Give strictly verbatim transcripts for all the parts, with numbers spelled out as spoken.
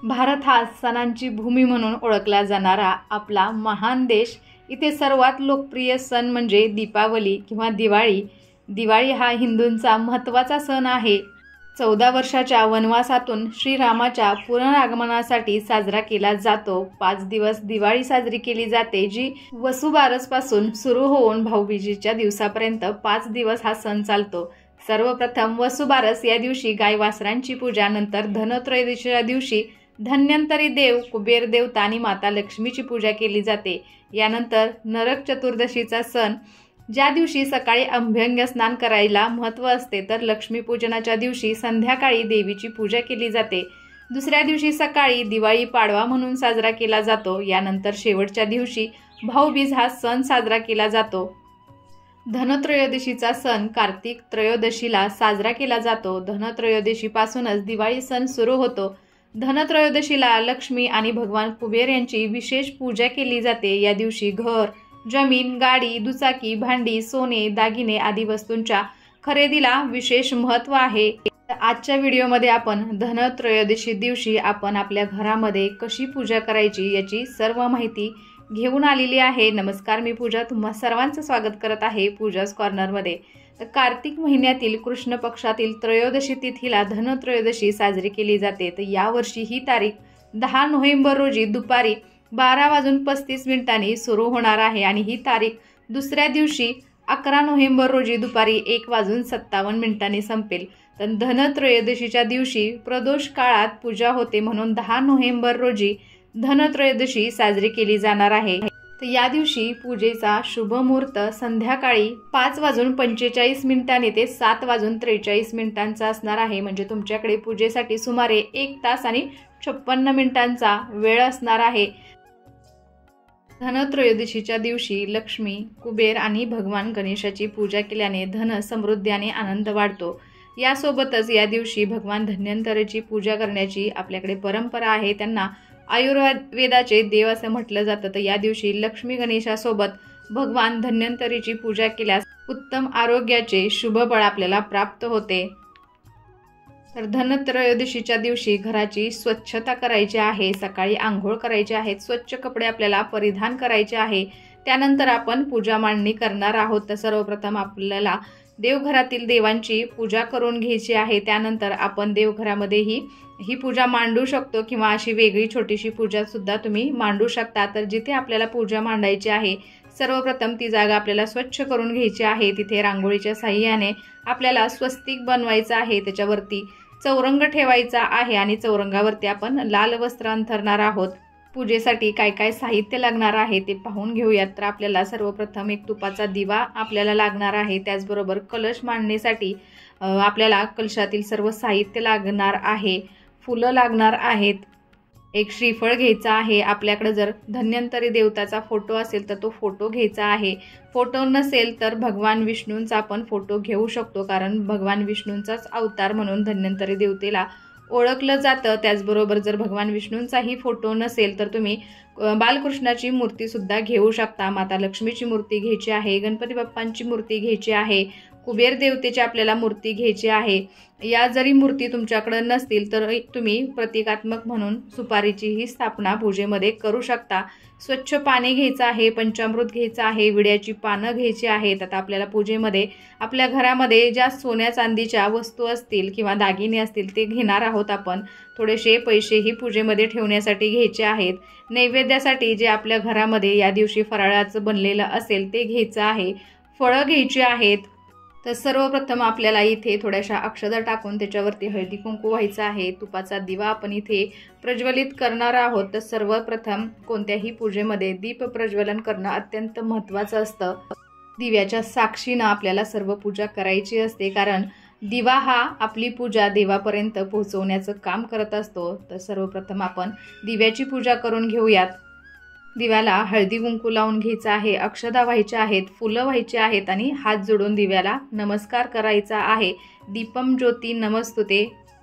भारत हा सणांची भूमी म्हणून ओळखला जाणारा आपला महान देश। इथे सर्वात लोकप्रिय सण म्हणजे दीपावली किंवा दिवाळी। दिवाळी हा हिंदूंचा महत्त्वाचा सण आहे। चौदा वर्षाच्या वनवासातून श्रीरामाच्या पुनरागमनासाठी साजरा केला जातो। पाच दिवस दिवाळी साजरी केली जाते, जी वसुबारसपासून सुरू होऊन भाऊबीजेच्या दिवसापर्यंत पाच दिवस हा सण चालतो। सर्वप्रथम वसुबारस या दिवशी गाय वासरांची पूजा, नंतर धनत्रयोदशीच्या दिवशी धन्वंतरी देव, कुबेर देवता आणि माता लक्ष्मीची पूजा केली जाते। यानंतर नरक चतुर्दशीचा सण, ज्या दिवशी सकाळी अभ्यंग स्नान करायला महत्त्व असते, तर लक्ष्मीपूजनाच्या दिवशी संध्याकाळी देवीची पूजा केली जाते। दुसऱ्या दिवशी सकाळी दिवाळी पाडवा म्हणून साजरा केला जातो। यानंतर शेवटच्या दिवशी भाऊबीज हा सण साजरा केला जातो। धनत्रयोदशीचा सण कार्तिक त्रयोदशीला साजरा केला जातो। धनत्रयोदशीपासूनच दिवाळी सण सुरू होतो। धनत्रयोदशीला लक्ष्मी आणि भगवान कुबेर यांची विशेष पूजा केली जाते। या दिवशी घर, जमीन, गाडी, दुचाकी, भांडी, सोने, दागिने आदी वस्तूंच्या खरेदीला विशेष महत्त्व आहे। आजच्या व्हिडिओमध्ये आपण धनत्रयोदशी दिवशी आपण आपल्या घरामध्ये कशी पूजा करायची याची सर्व माहिती घेऊन आलेली आहे। नमस्कार, मी पूजा, तुम्हा सर्वांचं स्वागत करत आहे पूजाज कॉर्नरमध्ये। तर कार्तिक महिन्यातील कृष्ण पक्षातील त्रयोदशी तिथीला धनत्रयोदशी साजरी केली जाते। तर यावर्षी ही तारीख दहा नोव्हेंबर रोजी दुपारी बारा वाजून पस्तीस मिनिटांनी सुरू होणार आहे आणि ही तारीख दुसऱ्या दिवशी अकरा नोव्हेंबर रोजी दुपारी एक वाजून सत्तावन्न मिनिटांनी संपेल। तर धनत्रयोदशीच्या दिवशी प्रदोष काळात पूजा होते, म्हणून दहा नोव्हेंबर रोजी धनत्रयोदशी साजरी केली जाणार आहे। तर या दिवशी पूजेचा शुभ मुहूर्त संध्याकाळी पाच वाजून पंचेचाळीस मिनिटांनी ते सात वाजून त्रेचाळीस मिनिटांचा असणार आहे। म्हणजे तुमच्याकडे पूजेसाठी सुमारे एक तास आणि छप्पन्न मिनिटांचा वेळ असणार आहे। धनत्रयोदशीच्या दिवशी लक्ष्मी, कुबेर आणि भगवान गणेशाची पूजा केल्याने धन, समृद्धी आणि आनंद वाढतो। यासोबतच या दिवशी भगवान धन्वंतरीची पूजा करण्याची आपल्याकडे परंपरा आहे। त्यांना आयुर्वेदाचे देव असं म्हटलं जातं। तर या दिवशी लक्ष्मी गणेशासोबत भगवान धन्वंतरीची पूजा केल्यास उत्तम आरोग्याचे शुभ फळ आपल्याला प्राप्त होते। तर धनत्रयोदशीच्या दिवशी घराची स्वच्छता करायची आहे, सकाळी आंघोळ करायची आहे, स्वच्छ कपडे आपल्याला परिधान करायचे आहे। त्यानंतर आपण पूजा मांडणी करणार आहोत। तर सर्वप्रथम आपल्याला देवघरातील देवांची पूजा करून घ्यायची आहे। त्यानंतर आपण देवघरामध्ये ही ही पूजा मांडू शकतो किंवा अशी वेगळी छोटीशी पूजा सुद्धा तुम्ही मांडू शकता। तर जिथे आपल्याला पूजा मांडायची आहे, सर्वप्रथम ती जागा आपल्याला स्वच्छ करून घ्यायची आहे। तिथे रांगोळीच्या साहाय्याने आपल्याला स्वस्तिक बनवायचं आहे, त्याच्यावरती चौरंग ठेवायचा आहे आणि चौरंगावरती आपण लाल वस्त्र अंथरणार आहोत। पूजेसाठी काय काय साहित्य लागणार आहे ते पाहून घेऊयात। तर आपल्याला सर्वप्रथम एक तुपाचा दिवा आपल्याला लागणार आहे। त्याचबरोबर कलश मांडणीसाठी आपल्याला कलशातील सर्व साहित्य लागणार आहे। फुलं लागणार आहेत, एक श्रीफळ घ्यायचा आहे। आपल्याकडे जर धन्वंतरी देवताचा फोटो असेल तर तो फोटो घ्यायचा आहे। फोटो नसेल तर भगवान विष्णूंचा आपण फोटो घेऊ शकतो, कारण भगवान विष्णूंचाच अवतार म्हणून धन्वंतरी देवतेला ओळखलं जातं। त्याचबरोबर जर भगवान विष्णूंचाही फोटो नसेल तर तुम्ही बालकृष्णाची मूर्ती सुद्धा घेऊ शकता। माता लक्ष्मीची मूर्ती घ्यायची आहे, गणपती बाप्पांची मूर्ती घ्यायची आहे, कुबेर देवतेची आपल्याला मूर्ती घ्यायची आहे। या जरी मूर्ती तुमच्याकडे नसतील तर तुम्ही प्रतिकात्मक म्हणून सुपारीचीही स्थापना पूजेमध्ये करू शकता। स्वच्छ पाणी घ्यायचं आहे, पंचामृत घ्यायचं आहे, विड्याची पानं घ्यायची आहेत। आता आपल्याला पूजेमध्ये आपल्या घरामध्ये ज्या सोन्या चांदीच्या वस्तू असतील किंवा दागिने असतील ते घेणार आहोत आपण। थोडेसे पैसेही पूजेमध्ये ठेवण्यासाठी घ्यायचे आहेत। नैवेद्यासाठी जे आपल्या घरामध्ये या दिवशी फराळाचं बनलेलं असेल ते घ्यायचं आहे। फळं घ्यायची आहेत। तर सर्वप्रथम आपल्याला इथे थोड्याशा अक्षता टाकून त्याच्यावरती हळदी कुंकू व्हायचं आहे। तुपाचा दिवा आपण इथे प्रज्वलित करणार आहोत। तर सर्वप्रथम कोणत्याही पूजेमध्ये दीप प्रज्वलन करणं अत्यंत महत्त्वाचं असतं। दिव्याच्या साक्षीनं आपल्याला सर्व पूजा करायची असते, कारण दिवा हा आपली पूजा देवापर्यंत पोहोचवण्याचं काम करत असतो। तर सर्वप्रथम आपण दिव्याची पूजा करून घेऊयात। दिव्याला हळदी कुंकू लावून घ्यायचा आहे, अक्षता व्हायच्या आहेत, फुलं व्हायची आहेत आणि हात जोडून दिव्याला नमस्कार करायचा आहे। दीपम ज्योती नमस्तुते।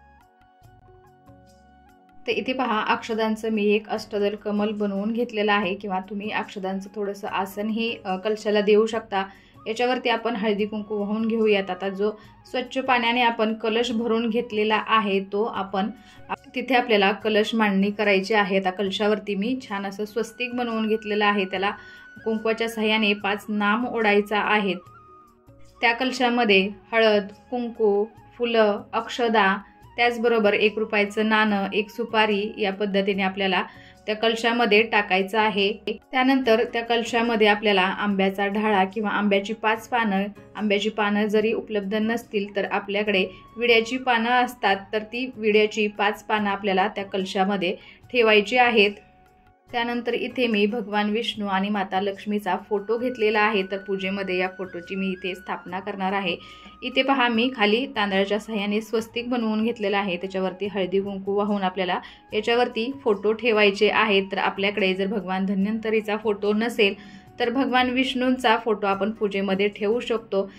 तर इथे पहा, अक्षदांचं मी एक अष्टदल कमल बनवून घेतलेलं आहे, किंवा तुम्ही अक्षदांचं थोडंसं आसनही कलशाला देऊ शकता। याच्यावरती आपण हळदी कुंकू वाहून घेऊयात। आता जो स्वच्छ पाण्याने आपण कलश भरून घेतलेला आहे तो आपण तिथे आपल्याला कलश मांडणी करायची आहे। आता कलशावरती मी छान असं स्वस्तिक बनवून घेतलेलं आहे, त्याला कुंकवाच्या सहाय्याने पाच नाम ओढायचा आहेत। त्या कलशामध्ये हळद, कुंकू, फुलं, अक्षदा, त्याचबरोबर एक रुपयाचं नाणं, एक सुपारी या पद्धतीने आपल्याला त्या कलशामध्ये टाकायचं आहे। त्यानंतर त्या कलशामध्ये आपल्याला आंब्याचा ढाळा किंवा आंब्याची पाच पानं, आंब्याची पानं जरी उपलब्ध नसतील तर आपल्याकडे विड्याची पानं असतात, तर ती विड्याची पाच पानं आपल्याला त्या कलशामध्ये ठेवायची आहेत। त्यानंतर इथे मी भगवान विष्णू आणि माता लक्ष्मीचा फोटो घेतलेला आहे, तर पूजेमध्ये या फोटोची मी इथे स्थापना करणार आहे। इथे पहा मी खाली तांदळाच्या सहाय्याने स्वस्तिक बनवून घेतलेला आहे, त्याच्यावरती हळदी कुंकू वाहून आपल्याला याच्यावरती फोटो ठेवायचे आहेत। तर आपल्याकडे जर भगवान धन्वंतरीचा फोटो नसेल तर भगवान विष्णूंचा फोटो आपण पूजेमध्ये ठेवू शकतो।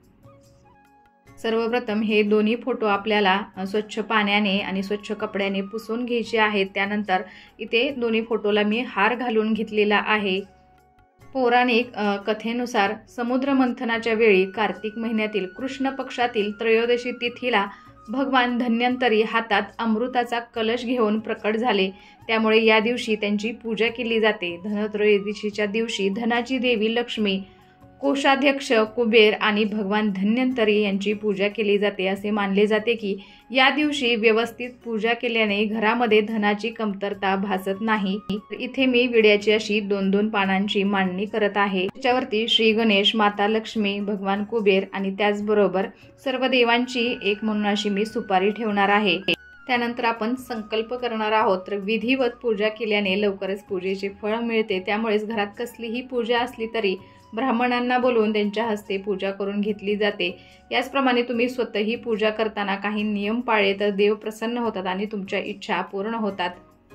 सर्वप्रथम हे दोन्ही फोटो आपल्याला स्वच्छ पाण्याने आणि स्वच्छ कपड्याने पुसून घ्यायचे आहेत। त्यानंतर इथे दोन्ही फोटोला मी हार घालून घेतलेला आहे। पौराणिक कथेनुसार समुद्र मंथनाच्या वेळी कार्तिक महिन्यातील कृष्ण पक्षातील त्रयोदशी तिथीला भगवान धन्वंतरी हातात अमृताचा कलश घेऊन प्रकट झाले, त्यामुळे या दिवशी त्यांची पूजा केली जाते। धनत्रयोदशीच्या दिवशी धनाची देवी लक्ष्मी, कोषाध्यक्ष कुबेर आणि भगवान धन्वंतरी यांची पूजा केली जाते। असे मानले जाते की या दिवशी व्यवस्थित पूजा केल्याने घरामध्ये धनाची कमतरता भासत नाही। इथे मी विड्याची अशी दोन दोन पानांची मांडणी करत आहे। त्याच्यावरती श्री गणेश, माता लक्ष्मी, भगवान कुबेर आणि त्याचबरोबर सर्व देवांची एक म्हणून अशी मी सुपारी ठेवणार आहे। त्यानंतर आपण संकल्प करणार आहोत। तर विधिवत पूजा केल्याने लवकरच पूजेचे फळ मिळते, त्यामुळेच घरात कसलीही पूजा असली तरी ब्राह्मणांना बोलवून त्यांच्या हस्ते पूजा करून घेतली जाते। याचप्रमाणे तुम्ही स्वतःही पूजा करताना काही नियम पाळले तर देव प्रसन्न होतात आणि तुमच्या इच्छा पूर्ण होतात।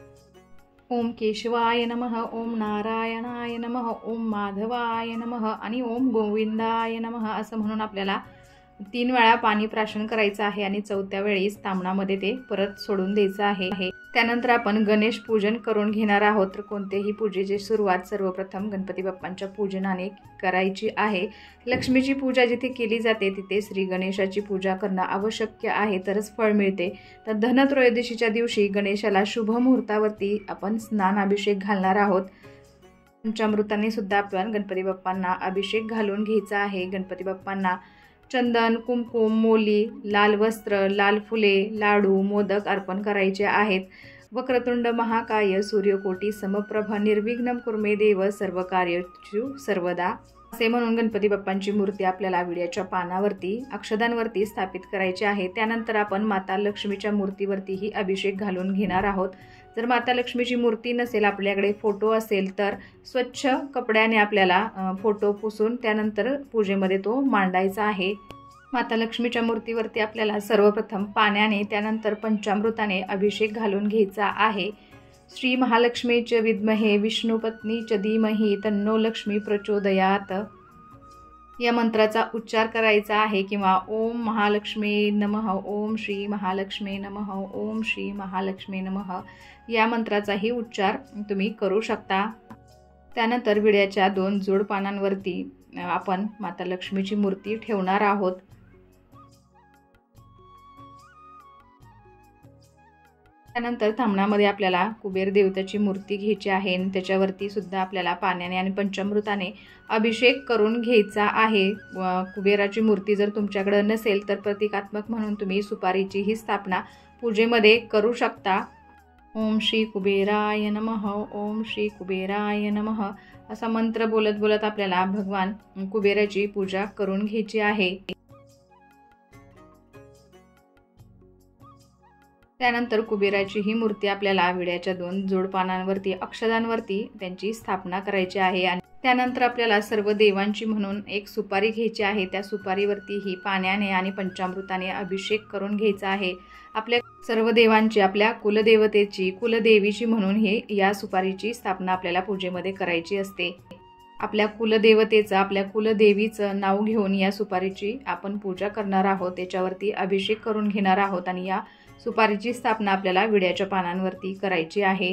ओम केशवाय नमः, ओम नारायणाय नमः, ओम माधवाय नमः आणि ओम गोविंदाय नमः असं म्हणून आपल्याला तीन वेळा पाणी प्राशन करायचं आहे आणि चौथ्या वेळी तांबणामध्ये ते परत सोडून द्यायचं आहे। त्यानंतर आपण गणेश पूजन करून घेणार आहोत। तर कोणत्याही पूजेची सुरुवात सर्वप्रथम गणपती बाप्पांच्या पूजनाने करायची आहे। लक्ष्मीची पूजा जिथे केली जाते तिथे श्री गणेशाची पूजा करणं आवश्यक आहे, तरच फळ मिळते। तर धनत्रयोदशीच्या दिवशी गणेशाला शुभ मुहूर्तावरती आपण स्नानाभिषेक घालणार आहोत। पंचामृताने सुद्धा आपण गणपती बाप्पांना अभिषेक घालून घ्यायचा आहे। गणपती बाप्पांना चंदन, कुंकुम, मोली, लाल वस्त्र, लाल फुले, लाडू, मोदक अर्पण करायचे आहेत। वक्रतुंड महाकाय सूर्यकोटी समप्रभ निर्विघ्नं कुर्मे देव सर्व कार्येषु सर्वदा असे म्हणून गणपती बाप्पांची मूर्ती आपल्याला विड्याच्या पानावरती अक्षदांवरती स्थापित करायची आहे। त्यानंतर आपण माता लक्ष्मीच्या मूर्तीवरतीही अभिषेक घालून घेणार आहोत। जर माता लक्ष्मीची मूर्ती नसेल, आपल्याकडे फोटो असेल तर स्वच्छ कपड्याने आपल्याला फोटो पुसून त्यानंतर पूजेमध्ये तो मांडायचा आहे। माता लक्ष्मीच्या मूर्तीवरती आपल्याला सर्वप्रथम पाण्याने त्यानंतर पंचामृताने अभिषेक घालून घ्यायचा आहे। श्री महालक्ष्मीचे विद्महे विष्णुपत्नीच धीमहि तन्नो लक्ष्मी प्रचोदयात या मंत्राचा उच्चार करायचा आहे, किंवा ओम महालक्ष्मी नमः, ओम श्री महालक्ष्मी नमः, ओम श्री महालक्ष्मी नमः या मंत्राचाही उच्चार तुम्ही करू शकता। त्यानंतर विड्याच्या दोन जोड पानांवरती आपण माता लक्ष्मीची मूर्ती ठेवणार आहोत। त्यानंतर थांबणामध्ये आपल्याला कुबेर देवतेची मूर्ती घ्यायची आहे आणि त्याच्यावरती सुद्धा आपल्याला पाण्याने आणि पंचामृताने अभिषेक करून घ्यायचा आहे। कुबेराची मूर्ती जर तुमच्याकडे नसेल तर प्रतिकात्मक म्हणून तुम्ही सुपारीची ही स्थापना पूजेमध्ये करू शकता। ओम श्री कुबेराय नमः, ओम श्री कुबेराय नमः असा मंत्र बोलत बोलत आपल्याला भगवान कुबेराची पूजा करून घ्यायची आहे। त्यानंतर कुबेराची ही मूर्ती आपल्याला विड्याच्या दोन जोड पानांवरती अक्षदांवरती त्यांची स्थापना करायची आहे आणि त्यानंतर आपल्याला सर्व देवांची म्हणून एक सुपारी घ्यायची आहे। त्या सुपारीवरती ही पाण्याने आणि पंचामृताने अभिषेक करून घ्यायचा आहे। आपल्या सर्व देवांची, आपल्या कुलदेवतेची, कुलदेवीची म्हणून हे या सुपारीची स्थापना आपल्याला पूजेमध्ये करायची असते। आपल्या कुलदेवतेचं, आपल्या कुलदेवीचं नाव घेऊन या सुपारीची आपण पूजा करणार आहोत, त्याच्यावरती अभिषेक करून घेणार आहोत आणि या सुपारीची स्थापना आपल्याला विड्याच्या पानांवरती करायची आहे।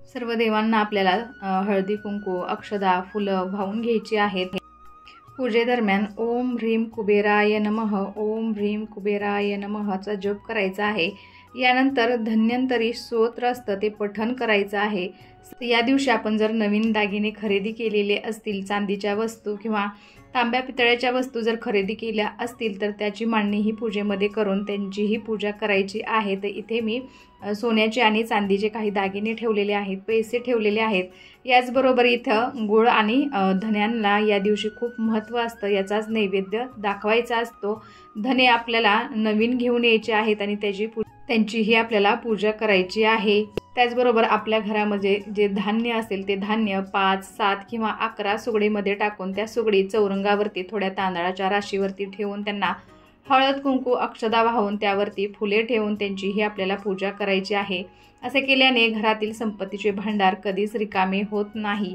सर्व देवांना आपल्याला हळदी कुंकू अक्षदा फुलं वाहून घ्यायची आहेत। पूजेदरम्यान ओम ह्रीम कुबेराय नमः ओम ह्रीम कुबेराय नमःचा जप करायचा आहे। यानंतर धन्वंतरी स्तोत्र असतं ते पठण करायचं आहे। या दिवशी आपण जर नवीन दागिने खरेदी केलेले असतील, चांदीच्या वस्तू किंवा तांब्या पितळ्याच्या वस्तू जर खरेदी केल्या असतील तर त्याची मांडणी ही पूजेमध्ये करून त्यांचीही पूजा करायची आहे। तर इथे मी सोन्याचे आणि चांदीचे काही दागिने ठेवलेले आहेत, पैसे ठेवलेले आहेत। याचबरोबर इथं गुळ आणि धन्यांना या दिवशी खूप महत्त्व असतं, याचाच नैवेद्य दाखवायचा असतो। धने आपल्याला नवीन घेऊन यायचे आहेत आणि त्याची त्यांचीही आपल्याला पूजा करायची आहे। त्याचबरोबर आपल्या घरामध्ये जे धान्य असेल ते धान्य पाच सात किंवा अकरा सुगडीमध्ये टाकून त्या सुगडी चौरंगावरती थोड्या तांदळाच्या राशीवरती ठेवून त्यांना हळद कुंकू अक्षदा वाहून त्यावरती फुले ठेवून त्यांचीही आपल्याला पूजा करायची आहे। असे केल्याने घरातील संपत्तीचे भांडार कधीच रिकामे होत नाही।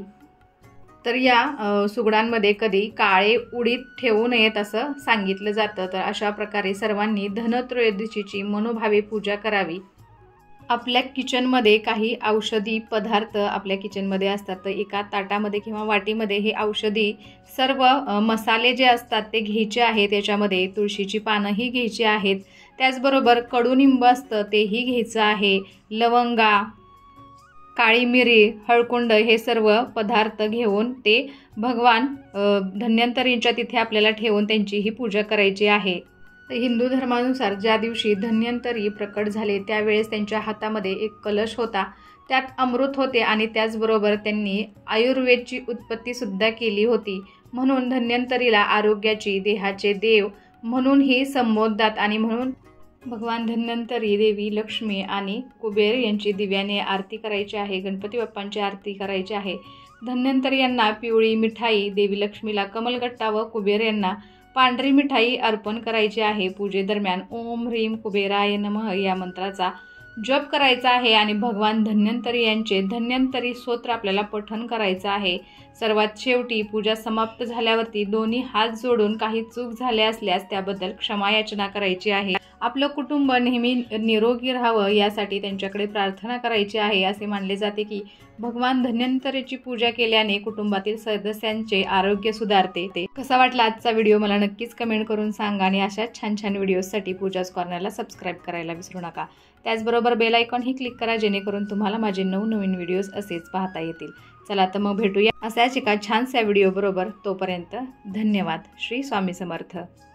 तर या सुगडांमध्ये कधी काळे उडीद ठेवू नयेत असं सांगितलं जातं। तर अशा प्रकारे सर्वांनी धनत्रयोदशीची मनोभावे पूजा करावी। आपल्या किचनमध्ये काही औषधी पदार्थ आपल्या किचनमध्ये असतात, तर एका ताटामध्ये किंवा वाटीमध्ये हे औषधी सर्व मसाले जे असतात ते घ्यायचे आहेत। त्याच्यामध्ये तुळशीची पानंही घ्यायची आहेत, त्याचबरोबर कडुनिंब असतं तेही घ्यायचं आहे, लवंगा, काळी मिरी, हळकुंड हे सर्व पदार्थ घेऊन ते भगवान धन्वंतरींच्या तिथे आपल्याला ठेवून त्यांचीही पूजा करायची आहे। हिंदू धर्मानुसार ज्या दिवशी धन्वंतरी प्रकट झाले त्यावेळेस त्यांच्या हातामध्ये एक कलश होता, त्यात अमृत होते आणि त्याचबरोबर त्यांनी आयुर्वेदची उत्पत्ती सुद्धा केली होती। म्हणून धन्वंतरीला आरोग्याची देहाचे देव म्हणूनही संबोधतात आणि म्हणून भगवान धन्वंतरी, देवी लक्ष्मी आणि कुबेर यांची दिव्याने आरती करायची आहे, गणपती बाप्पांची आरती करायची आहे। धन्वंतरी यांना पिवळी मिठाई, देवी लक्ष्मीला कमलगट्टा व कुबेर यांना पांढरी मिठाई अर्पण करायची आहे। पूजेदरम्यान ओम ह्रीम कुबेराय नमः या मंत्राचा जप करायचा आहे आणि भगवान धन्वंतरी यांचे धन्वंतरी स्तोत्र आपल्याला पठण करायचं आहे। सर्वात शेवटी पूजा समाप्त झाल्यावरती दोन्ही हात जोडून काही चूक झाल्या असल्यास त्याबद्दल क्षमा याचना करायची आहे। आपलं कुटुंब नेहमी निरोगी राहावं यासाठी त्यांच्याकडे प्रार्थना करायची आहे। असे मानले जाते की भगवान धन्वंतरीची पूजा केल्याने कुटुंबातील सदस्यांचे आरोग्य सुधारते। ते कसा वाटला आजचा व्हिडिओ मला नक्कीच कमेंट करून सांगा आणि अशा छान छान व्हिडिओसाठी पूजाच कॉर्नरला सबस्क्राईब करायला विसरू नका। त्याचबरोबर बेल आयकॉन ही क्लिक करा जेणेकरून तुम्हाला माझे नवनवीन व्हिडिओज असेच पाहता येतील। चला तर मग भेटूया अशाच एका छानशा व्हिडिओ बरोबर। तोपर्यंत धन्यवाद। श्री स्वामी समर्थ।